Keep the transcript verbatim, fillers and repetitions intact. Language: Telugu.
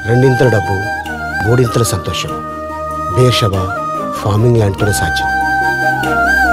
రెండింతల డబ్బు, మూడింతల సంతోషం. బేర్షబా ఫార్మింగ్ ల్యాండ్తోనే సాధ్యం.